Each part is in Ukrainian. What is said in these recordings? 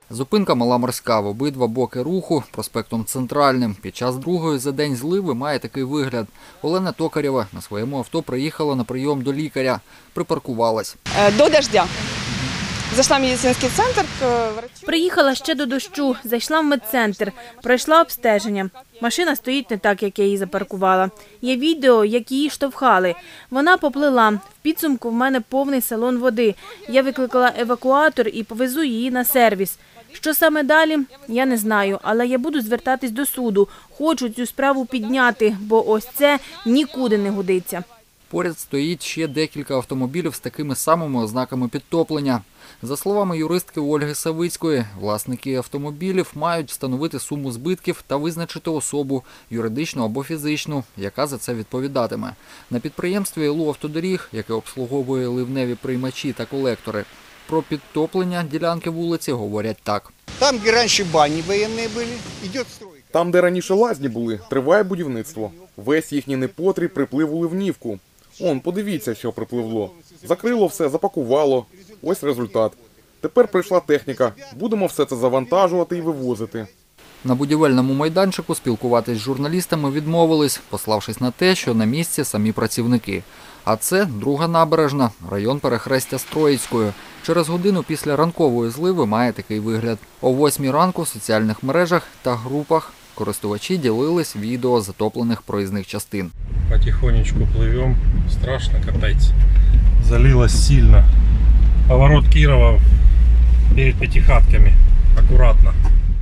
Зупинка Мала Морська в обидва боки руху проспектом Центральним. Під час другої за день зливи має такий вигляд. Олена Токарєва на своєму авто приїхала на прийом до лікаря. Припаркувалась. До дождя. Зайшла в медицинський центр. Приїхала ще до дощу, зайшла в медцентр, пройшла обстеження. Машина стоїть не так, як я її запаркувала. Є відео, як її штовхали. Вона поплила. В підсумку в мене повний салон води. Я викликала евакуатор і повезу її на сервіс. Що саме далі, я не знаю, але я буду звертатись до суду. Хочу цю справу підняти, бо ось це нікуди не годиться. Поряд стоїть ще декілька автомобілів з такими самими ознаками підтоплення. За словами юристки Ольги Савицької, власники автомобілів мають встановити суму збитків та визначити особу, юридичну або фізичну, яка за це відповідатиме. На підприємстві ЛУ «Автодоріг», яке обслуговує ливневі приймачі та колектори, про підтоплення ділянки вулиці говорять так. Там, де раніше бані воєнні були, йде стройка. Там, де раніше лазні були, триває будівництво. Весь їхній непотріб приплив у ливнівку. Он, подивіться, що припливло. Закрило все, запакувало. Ось результат. Тепер прийшла техніка. Будемо все це завантажувати і вивозити. На будівельному майданчику спілкуватись з журналістами відмовились, пославшись на те, що на місці самі працівники. А це друга набережна, район перехрестя з Троїцькою. Через годину після ранкової зливи має такий вигляд. О 8 ранку в соціальних мережах та групах користувачі ділились відео затоплених проїзних частин. Потихонечку пливем, страшно, капець. Залилось сильно. Поворот Кирова перед п'ятихатками, акуратно.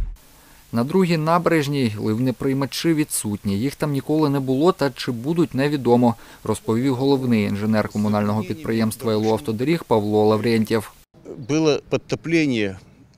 На другій набережній ливнеприймачі відсутні. Їх там ніколи не було та чи будуть невідомо, розповів головний інженер комунального підприємства ЛУ «Автодоріг» Павло Лаврентьєв. Було підтоплення.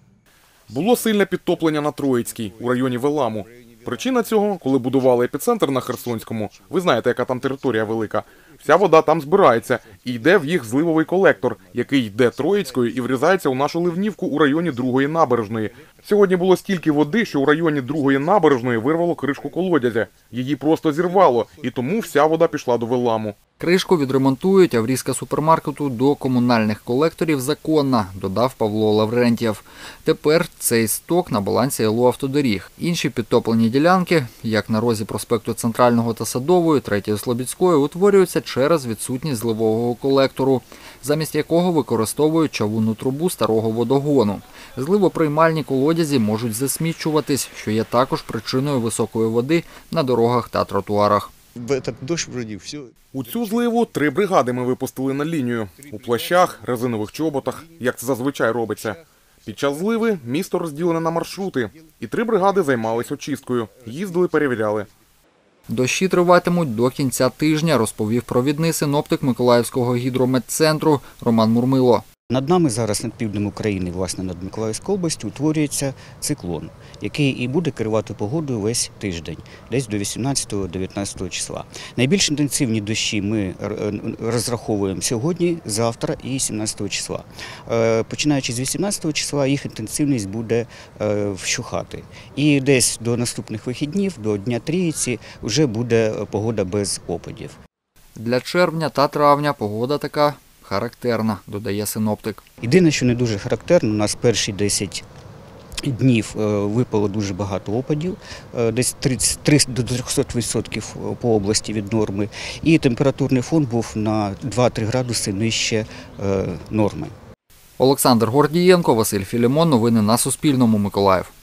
Було сильне підтоплення на Троїцькій, у районі Веламу. Причина цього, коли будували епіцентр на Херсонському, ви знаєте, яка там територія велика, вся вода там збирається і йде в їх зливовий колектор, який йде Троїцькою і врізається у нашу ливнівку у районі другої набережної. Сьогодні було стільки води, що у районі другої набережної вирвало кришку колодязя. Її просто зірвало, і тому вся вода пішла до Веламу. Кришку відремонтують, а врізка супермаркету до комунальних колекторів законна, додав Павло Лаврентьєв. Тепер цей сток на балансі ЛУ «Автодоріг». Інші підтоплені ділянки, як на розі проспекту Центрального та Садової, 3-ї Слобідської, утворюються через відсутність зливового колектору, замість якого використовують чавунну трубу старого водогону. Зливоприймальні колодязі можуть засмічуватись, що є також причиною високої води на дорогах та тротуарах. У цю зливу 3 бригади ми випустили на лінію. У плащах, резинових чоботах, як це зазвичай робиться. Під час зливи місто розділене на маршрути. І 3 бригади займались очисткою. Їздили, перевіряли. Дощі триватимуть до кінця тижня, розповів провідний синоптик Миколаївського гідрометцентру Роман Мурмило. Над нами зараз, над півднем України, власне, над Миколаївською областю, утворюється циклон, який і буде керувати погодою весь тиждень, десь до 18-19 числа. Найбільш інтенсивні дощі ми розраховуємо сьогодні, завтра і 17 числа. Починаючи з 18 числа, їх інтенсивність буде вщухати. І десь до наступних вихіднів, до Дня Трійці, вже буде погода без опадів. Для червня та травня погода така характерна, додає синоптик. Єдине, що не дуже характерно, у нас перші 10 днів випало дуже багато опадів, десь 30 до 300% по області від норми, і температурний фон був на 2-3 градуси нижче норми. Олександр Гордієнко, Василь Філімон. Новини на Суспільному. Миколаїв.